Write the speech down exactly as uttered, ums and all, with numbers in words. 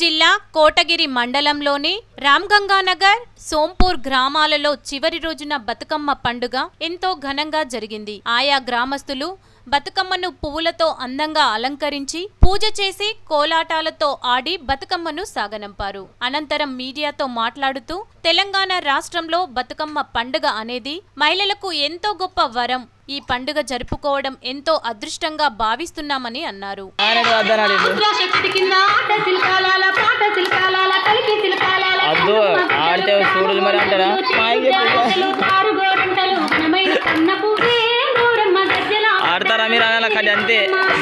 జిల్లా కోటగిరి మండలంలోని రామ్గంగానగర్, సోంపూర్ గ్రామాలలో చివరి రోజున బతుకమ్మ పండుగ ఎంతో ఘనంగా జరిగింది. ఆయా గ్రామస్తులు బతుకమ్మను పువ్వులతో అందంగా అలంకరించి పూజ చేసి కోలాటాలతో ఆడి బతుకమ్మను సాగనంపారు. అనంతరం మీడియాతో మాట్లాడుతూ తెలంగాణ రాష్ట్రంలో బతుకమ్మ పండుగ అనేది మహిళలకు ఎంతో గొప్ప వరం. ఈ పండుగ జరుపుకోవడం ఎంతో అదృష్టంగా భావిస్తున్నామని అన్నారు. ఆడతారా మీరు అలా అంతే